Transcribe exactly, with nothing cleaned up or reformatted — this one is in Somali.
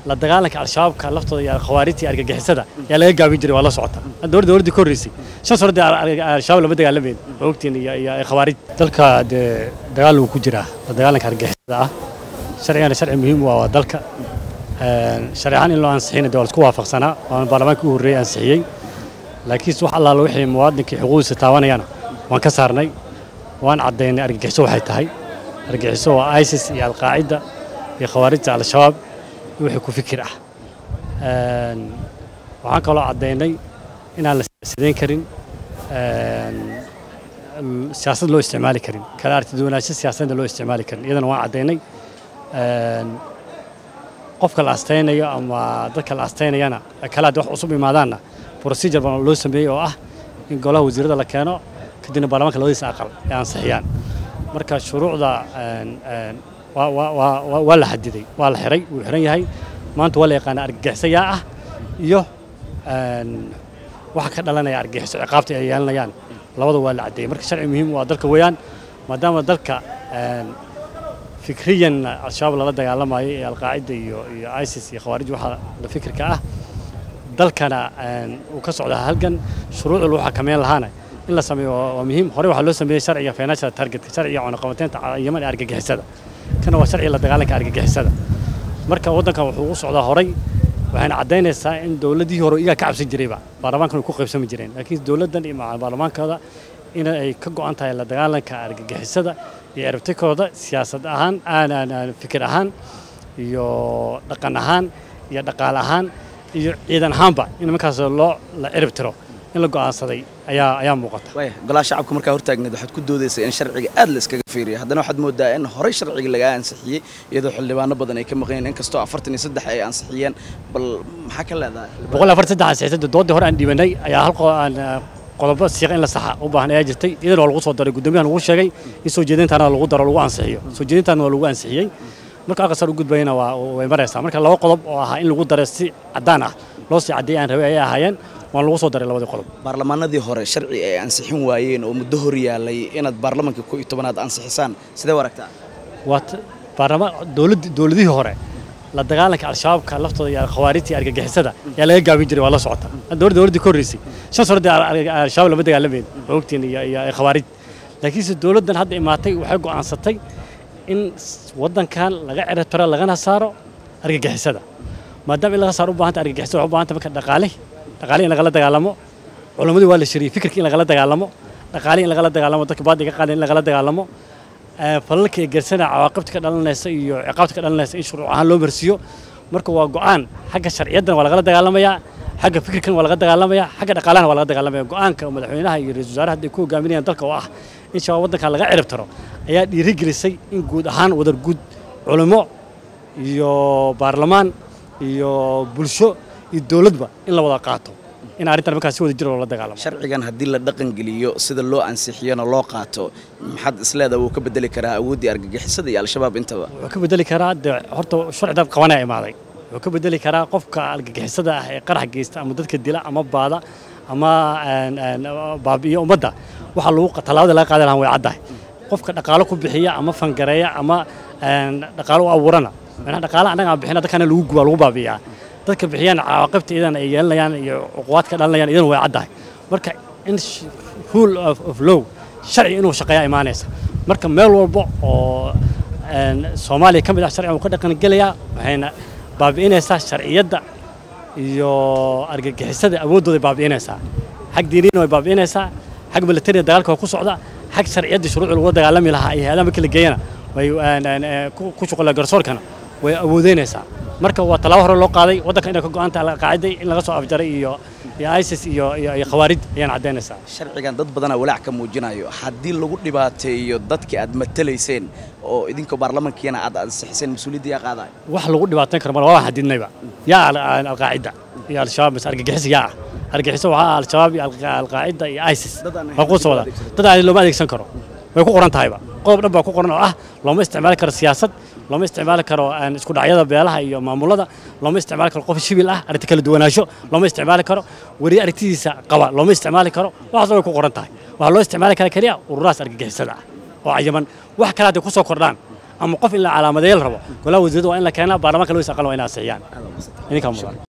la dagaalanka al-shabaabka laftooda iyo khawaarijta argagixisada yaa laga gaabin jiray waa la socota dowladda dowladda ka horreysay shan sano al-shabaab lama dagaalameyn ogtiin iyo iyo khawaarij dalka dagaal uu ku jira la dagaalanka argagixisada ah sharcigan sharci muhiim u ah dalka sharciyan in loo ansixin dawlad ku waafaqsanaa oo baarlamaanka u horreeyay ansixiyay laakiin wax alla loo wixii muwaadinka xuquuqdiisa taabanayana waan ka saarnay waan cadeynay argagixiso waxay tahay argagixiso waa ISIS iyo al-qaacida iyo khawaarijta al-shabaab wixii ku fikir ah een waxaan kaloo cadeynay inaan la sideyn karin een siyaasad loo isticmaali karin kala aragtiduwanaansho siyaasadda loo isticmaali karin iyadana waan cadeynay een qofka la asteynayo ama dadka la asteynayana kala wax cusub imaadaana procedure baan loo sameeyay oo ah in golaha wasiirada la keeno kadibna baarlamaanka labadiisa aqal ay ansixiyaan marka shuruucda een een waa waa waa la xadiday waa la xiray wuu xiran yahay maanta waa la yaqaan argagixisaya ah iyo een waxa ka dhalanaya argagixiso ciqaabta ay yeelanayaan labada waa la cadeeyay marka sharci muhiim waa dalka weeyaan maadaama dalka een fikriyan al-shabaab la dagaalamayo ee al-qaacida iyo iyo ISIS iyo khawaarij waxa la fikirka ah dalkana uu ka socdaa halgan shuruucda loo xakameyn lahaana in la sameeyo waa muhiim hore waxa loo sameeyay sharciga financial target sharciga cunaqabateynta Yemen argagixisada kana waa sharciga la dagaalanka argagixisada marka wadanka wuxuu u socdaa horay waxayna cadeynaysaa in dawladii hore iyaga ka cabsan jirayba baarlamaanka ku qaybsami jireen laakiin dawladdan iyo baarlamaankooda in ay ka go'an tahay la dagaalanka argagixisada iyo aragtikooda siyaasad ahaan aan fikir ahaan iyo dhaqan ahaan iyo dhaqaale ahaan iyo ciidan ahaanba in markaas loo la cirib tiro in la go'aansaday ayaa ayaa muuqata way golaha shacabka markaa hortaagneed waxaad ku doodaysay in sharciga aad la iskaga fiiriyo haddana waxaad moodaa in horey sharciga laga ansixiyay iyadoo xildhibaano badan ay ka maqeen in kastoo afartan iyo saddex ay ansixiyeen bal maxaa ka leedahay boqol iyo afartan iyo saddex ansixiyay doodii hore aan dhibanay ayaa hal qodobo siiqa in la saxa u baahan ayaa jirtay iyadoo lagu soo daray gudoomiyaha lagu sheegay in soo jeedintaana lagu daro lagu ansixiyo soo jeedintaana waa lagu ansixiyay marka aqsar u gudbayna waa way maraysaa marka laba qodob oo ah in lagu daray si cadaan ah loo sii cadeeyay aan rabay ay ahaayeen waan lagu soo daray labadii qodob baarlamaanadii hore sharci ay ansixin waayeen oo muddo hor yaalay inaad baarlamaanka koob iyo tobanaad ansixisaan sidee waragtaa waa baarlamaan dawladda dawladii hore la dagaalanka al-shabaabka laftooda iyo khawaarijta argagixisada yaa laga gaabin jiray waa la socota dowladda dowladda ka horreysay shan sano al-shabaab lama dagaalameyn ogtiin iyo iyo khawaarij laakiin dawladdan hadda imaatay waxay go'aansatay in wadankan laga ciribtiro lagana saaro argagixisada maadaama in laga saaro u baahanta argagixisada waxay u baahanta marka dhaqaale dhaqaale in lagala dagaalamo culamadii waa la shiriyay fikirkii in lagala dagaalamo dhaqaale in lagala dagaalamo dadka baadiga qaadan in lagala dagaalamo falalka ee garsana cawaaqibta ka dhalanaysa iyo ciqaabta ka dhalanaysa in shuruuc ahaan loo marsiyo marka waa go'aan xagga sharciyadan waa lagala dagaalamayaa xagga fikirkan waa laga dagaalamayaa xagga dhaqaalahana waa laga dagaalamaya go'aanka madaxweynaha iyo ra'iisul wasaaraha hadda ku hogaaminayaan dalka oo ah in shabaab wadanka laga cirib tiro ayaa dhiirigelisay in guud ahaan wadar guud culimo iyo baarlamaan iyo bulsho iyo dawladba in la wada qaato in arrintan markaas si wada jir loo dagaalamo sharcigan haddii la dhaqan geliyo sida loo ansixiyana loo qaato maxad isleedahay uu ka bedeli karaa awoodii argagixisada iyo al-shabaab intaba wuxuu ka bedeli karaa horta sharciga qabanaya imaaday wuxuu ka bedeli karaa qofka argagixisada ah ee qarax geysta ama dadka dila ama baada ama baabi'iyo ummadda waxa lagu talaabada laga qaadan lahaa way caddahay qofka dhaqaale ku bixiya ama fangareeya ama dhaqaale u abuurana macnaha dhaqaale anaga aan bixina dadkana lagu guba lagu baabi'iyaa dadka bixiyaan cawaaqibta idan ay yeelanayaan iyo cuqubaad ka dhalanayaan idan way caddahay marka in rule of, of law sharci inuu shaqeeya imaanaysa marka meel walba oo Soomaaliya kamid ah sharci uu ka dhaqan galaya waxayna baabi'inaysaa sharciyada iyo argagixisada awoodooda baabi'inaysaa xaq diiniin way baabi'inaysaa xaq military dagaalka ku socda xaq sharciyada shuruuc lagu dagaalami lahaa ay heedan kala geeyana way ku shaqo garsoorkana way awoodeenaysaa marka waa talaabo hore loo qaaday wadanka inay ka go'aanta al-qaacida in laga soo afjaray iyo iyo ISIS iyo iyo khawaarij ayaan cadeynaysaa sharcigan dad badan walaac ka muujinayo hadii lagu dhibaateeyo dadkii aad matalayseen oo idinka baarlamaankiina aad ansixiseen mas'uuliyadda yaa qaaday wax lagu dhibaateyn karo waa xadidnayba yaa al-qaacida iyo al-shabaab mas argagixis yaa argagixis waxa al-shabaab iyo al-qaacida iyo ISIS waa ku soo wada dad aan loo adeegsan karo way ku qoran tahayba qodob dhan baa ku qoran oo ah looma isticmaali karo siyaasad looma isticmaali karo aan isku dhacyada beelaha iyo maamulada looma isticmaali karo qof shibil ah aragti kala duwanaansho looma isticmaali karo wari aragtidiisa qaba looma isticmaali karo waxaas way ku qoran tahay waxa loo isticmaali kara kaliya ururaas argagixisada ah oo cayaman wax kale hadda ku soo kordhaan ama qof in la calaamadeeyay rabo golaha wasiirada waa in la keenaa baarlamaanka loo isaqalo waa in ansixiyaan idinka mudan